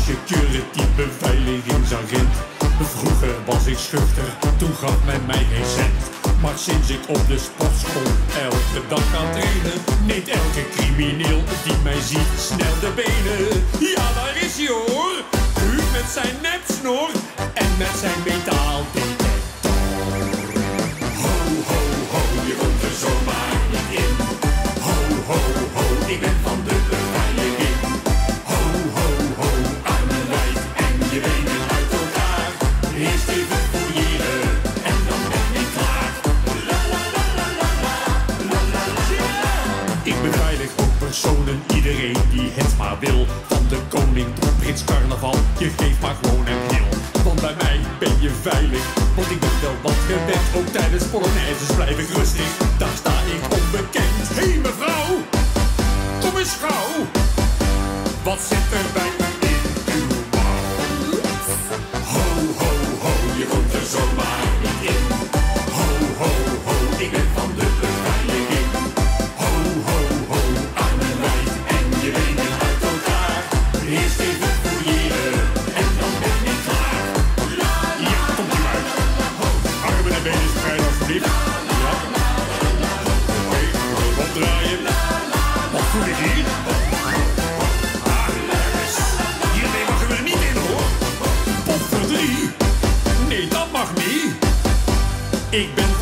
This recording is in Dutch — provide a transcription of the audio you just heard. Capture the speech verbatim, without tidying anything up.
security beveiligingsagent. Vroeger was ik schuchter, toen gaf men mij geen cent. Maar sinds ik op de sportschool elke dag ga trainen, neemt elke crimineel die mij ziet snel de benen. Ja, daar is hij hoor, Huub met zijn nepsnor en met zijn metaaldetector. Ho, ho, ho, je komt er zomaar niet in. Ho, ho, ho, ik ben van de beveiliging. Ho, ho, ho, armen wijd en je benen uit elkaar. Eerst even fouilleren en dan ben ik klaar. La la la la la la la la la. Ik beveilig ook personen, iedereen die het maar wil. Van de koning tot prins carnaval, je geeft maar gewoon een pil. Want bij mij ben je veilig, want ik ben wel wat gewend. Ook tijdens polonaises blijf ik rustig, daar sta ik onbekend. Hé hey, mevrouw, kom eens gauw. Wat zit er bij u in uw mouw? Ho, ho, ho, je komt er zomaar niet in. Ho, ho, ho, ik ben van de beveiliging. Ho, ho, ho, armen wijd en je benen uit elkaar. Eerst even fouilleren en dan ben ik klaar. Ja, komt u uit. Armen en benen vrij alsjeblieft. Ja. Oké, opdraaien. Wat voel ik hier? Ah, nergens. Hiermee mag we er niet in hoor. Pot voor drie. Nee, dat mag niet. Ik ben